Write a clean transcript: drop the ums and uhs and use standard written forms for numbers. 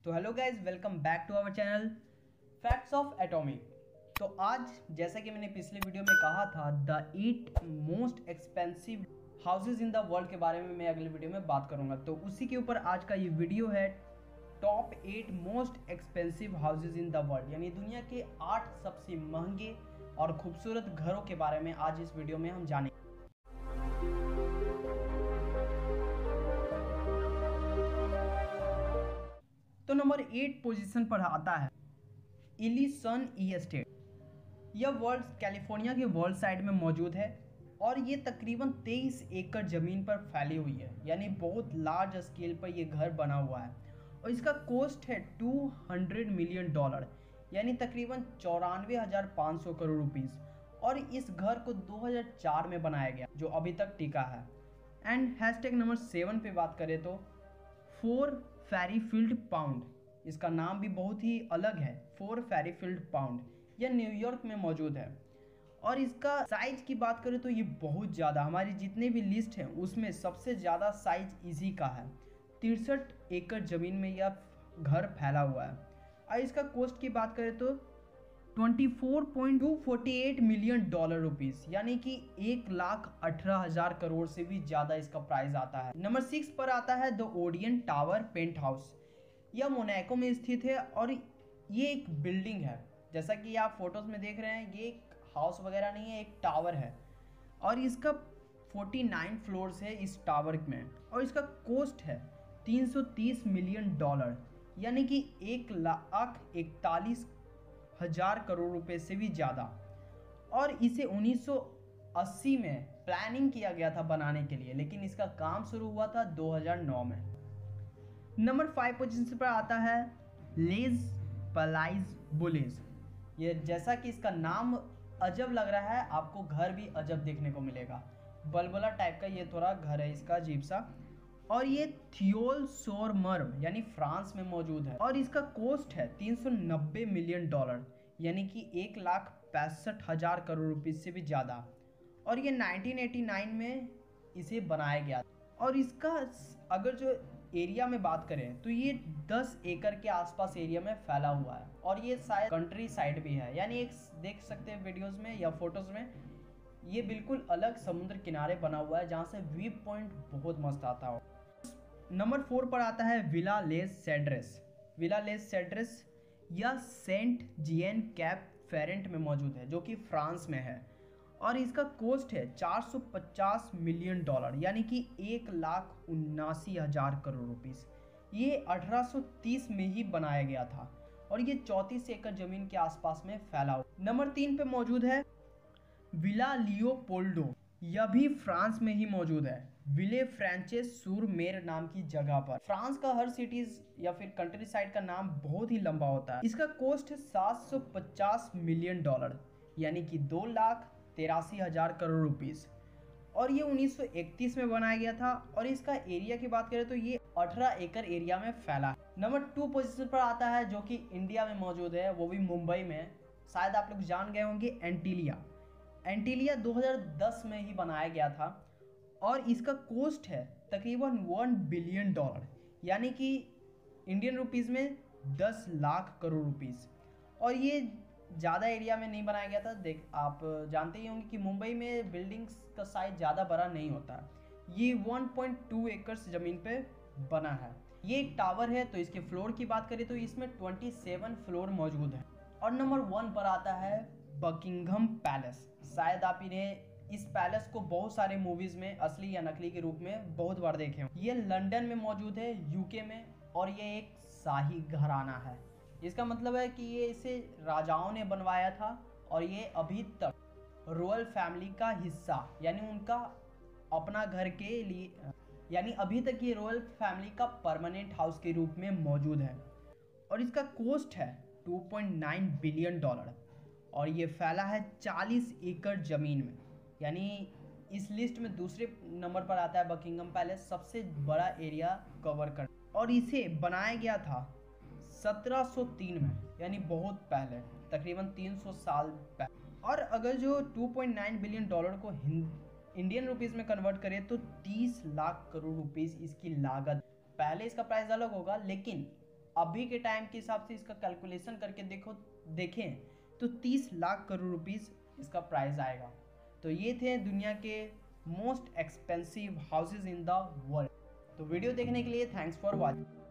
तो hello guys, welcome back to our channel facts of atomic. तो आज जैसा कि मैंने पिछले वीडियो में कहा था, the 8 most expensive houses in the world के बारे में मैं अगले वीडियो में बात करूंगा। तो उसी के ऊपर आज का ये वीडियो है, top 8 most expensive houses in the world, यानी दुनिया के 8 सबसे महंगे और खूबसूरत घरों के बारे में आज इस वीडियो में हम जानेंगे। तो नंबर 8 पोजीशन पर आता है इलिसन ई एस्टेट। यह वर्ल्ड कैलिफोर्निया के वर्ल्ड साइड में मौजूद है और ये तकरीबन 23 एकड़ ज़मीन पर फैली हुई है, यानी बहुत लार्ज स्केल पर ये घर बना हुआ है। और इसका कॉस्ट है $200 मिलियन, यानी तकरीबन 94,500 करोड़ रुपीस। और इस घर को 2004 में बनाया गया, जो अभी तक टिका है। एंड हैशटैग नंबर 7 पे बात करें तो फोर फेरीफील्ड पाउंड, इसका नाम भी बहुत ही अलग है, फोर फेरीफील्ड पाउंड। यह न्यूयॉर्क में मौजूद है और इसका साइज की बात करें तो ये बहुत ज़्यादा, हमारी जितने भी लिस्ट हैं उसमें सबसे ज़्यादा साइज इसी का है। 63 एकड़ ज़मीन में यह घर फैला हुआ है। और इसका कॉस्ट की बात करें तो $24.248 मिलियन रुपीस, यानी कि 1,18,000 करोड़ से भी ज़्यादा इसका प्राइस आता है। नंबर 6 पर आता है the Odeon tower penthouse. यह मोनाको में स्थित है और ये एक बिल्डिंग है, जैसा कि आप फोटोज में देख रहे हैं। ये एक हाउस वगैरह नहीं है, एक टावर है और इसका 49 फ्लोर्स है इस टावर में। और इसका कॉस्ट है $330 मिलियन, यानी कि 1,41,000 करोड़ रुपए से भी ज़्यादा। और इसे 1980 में प्लानिंग किया गया था बनाने के लिए, लेकिन इसका काम शुरू हुआ था 2009 में। नंबर 5 पोजीशन पर आता है लेज पलाइज बुलेज। ये जैसा कि इसका नाम अजब लग रहा है, आपको घर भी अजब देखने को मिलेगा। बलबला टाइप का ये थोड़ा घर है इसका, अजीब सा। और ये थियोल सोरमर्म यानी फ्रांस में मौजूद है और इसका कॉस्ट है $390 मिलियन, यानी कि 1,65,000 करोड़ रुपीस से भी ज़्यादा। और ये 1989 में इसे बनाया गया। और इसका अगर जो एरिया में बात करें तो ये 10 एकड़ के आसपास एरिया में फैला हुआ है और ये शायद कंट्री साइड भी है, यानी एक देख सकते हैं वीडियोस में या फोटोज में, ये बिल्कुल अलग समुद्र किनारे बना हुआ है जहाँ से व्यू पॉइंट बहुत मस्त आता हो। नंबर 4 पर आता है villa Les Cedres. Villa Les Cedres यह सेंट जियन कैप फेरेंट में मौजूद है, जो कि फ्रांस में है। और इसका कॉस्ट है $450 मिलियन, यानी कि 1,79,000 करोड़ रुपीस। ये 1830 में ही बनाया गया था और ये 34 एकड़ जमीन के आसपास में फैला हुआ। नंबर 3 पे मौजूद है विला लियोपोल्डो। यह भी फ्रांस में ही मौजूद है, विले फ्रांचेस सुर मेर नाम की जगह पर। फ्रांस का हर सिटीज या फिर कंट्री साइड का नाम बहुत ही लंबा होता है। इसका कॉस्ट है $750 मिलियन, यानी कि 2,83,000 करोड़ रुपीस। और ये 1931 में बनाया गया था और इसका एरिया की बात करें तो ये 18 एकड़ एरिया में फैला है। नंबर 2 पोजीशन पर आता है, जो कि इंडिया में मौजूद है, वो भी मुंबई में। शायद आप लोग जान गए होंगे, एंटीलिया। एंटीलिया 2010 में ही बनाया गया था और इसका कॉस्ट है तकरीबन $1 बिलियन, यानी कि इंडियन रुपीस में 10 लाख करोड़ रुपीस। और ये ज़्यादा एरिया में नहीं बनाया गया था। देख, आप जानते ही होंगे कि मुंबई में बिल्डिंग्स का साइज ज़्यादा बड़ा नहीं होता। ये 1.2 एकड़ ज़मीन पे बना है। ये एक टावर है, तो इसके फ्लोर की बात करें तो इसमें 27 फ्लोर मौजूद है। और नंबर 1 पर आता है बकिंघम पैलेस। शायद आप इन्हें इस पैलेस को बहुत सारे मूवीज में असली या नकली के रूप में बहुत बार देखे हो। ये लंदन में मौजूद है, यूके में, और ये एक शाही घराना है। इसका मतलब है कि ये इसे राजाओं ने बनवाया था और ये अभी तक रॉयल फैमिली का हिस्सा, यानी उनका अपना घर के लिए, यानी अभी तक ये रॉयल फैमिली का परमानेंट हाउस के रूप में मौजूद है। और इसका कॉस्ट है $2.9 बिलियन और ये फैला है 40 एकड़ ज़मीन में, यानी इस लिस्ट में दूसरे नंबर पर आता है बकिंघम पैलेस, सबसे बड़ा एरिया कवर कर। और इसे बनाया गया था 1703 में, यानी बहुत पहले, तकरीबन 300 साल पहले। और अगर जो $2.9 बिलियन को इंडियन रुपीस में कन्वर्ट करें तो 30 लाख करोड़ रुपीस इसकी लागत। पहले इसका प्राइस अलग होगा, लेकिन अभी के टाइम के हिसाब से इसका कैलकुलेशन करके देखें तो 30 लाख करोड़ रुपीस इसका प्राइस आएगा। तो ये थे दुनिया के most expensive houses in the world. तो वीडियो देखने के लिए थैंक्स फॉर वॉचिंग।